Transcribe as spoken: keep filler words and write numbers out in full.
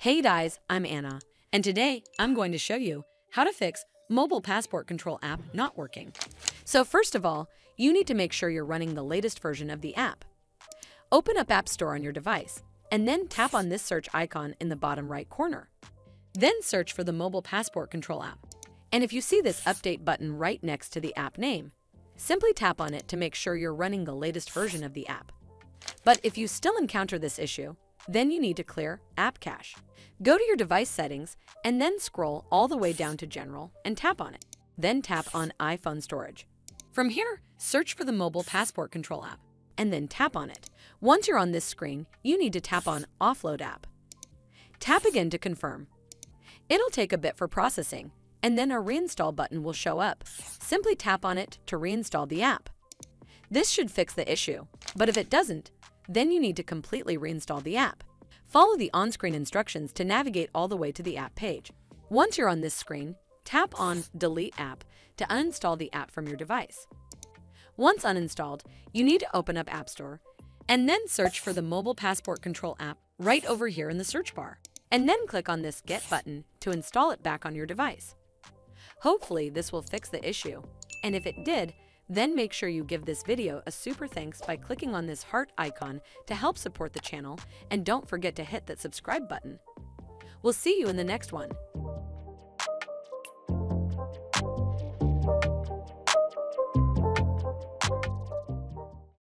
Hey guys, I'm Anna, and today I'm going to show you how to fix mobile passport control app not working. So first of all, you need to make sure you're running the latest version of the app. Open up App Store on your device, and then tap on this search icon in the bottom right corner. Then search for the mobile passport control app. And if you see this update button right next to the app name, simply tap on it to make sure you're running the latest version of the app. But if you still encounter this issue, then you need to clear App Cache. Go to your device settings and then scroll all the way down to General and tap on it. Then tap on iPhone Storage. From here, search for the mobile passport control app and then tap on it. Once you're on this screen, you need to tap on Offload App. Tap again to confirm. It'll take a bit for processing, and then a Reinstall button will show up. Simply tap on it to reinstall the app. This should fix the issue, but if it doesn't, then you need to completely reinstall the app. Follow the on-screen instructions to navigate all the way to the app page. Once you're on this screen, tap on Delete App to uninstall the app from your device. Once uninstalled, you need to open up App Store and then search for the Mobile Passport Control app right over here in the search bar, and then click on this Get button to install it back on your device. Hopefully this will fix the issue, and if it did, then make sure you give this video a super thanks by clicking on this heart icon to help support the channel, and don't forget to hit that subscribe button. We'll see you in the next one.